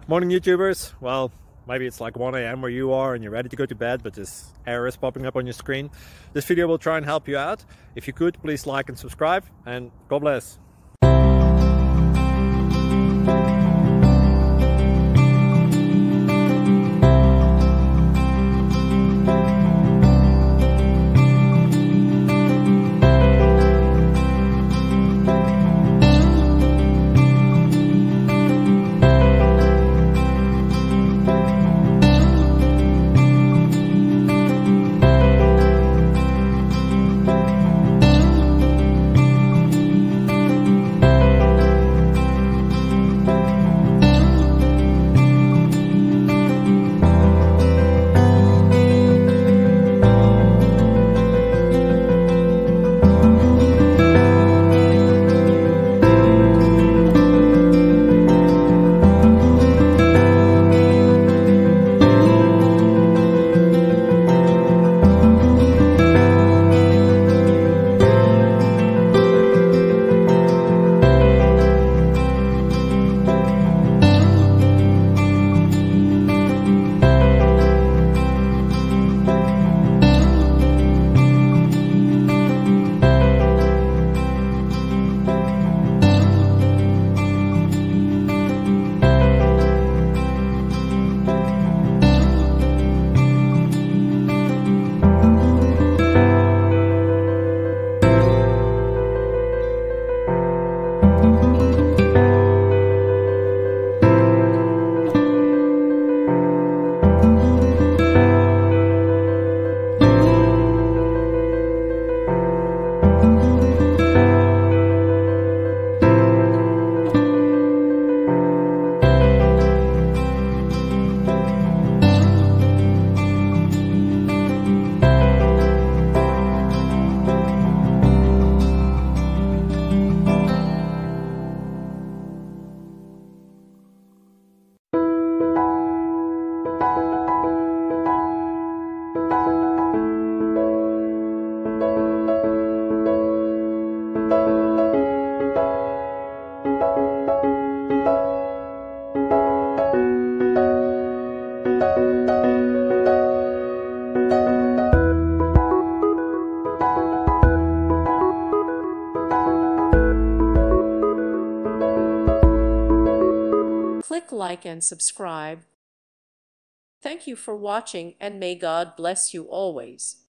Morning YouTubers. Well, maybe it's like 1 a.m. where you are and you're ready to go to bed, but this error is popping up on your screen. This video will try and help you out. If you could, please like and subscribe, and God bless. Click like and subscribe. Thank you for watching, and may God bless you always.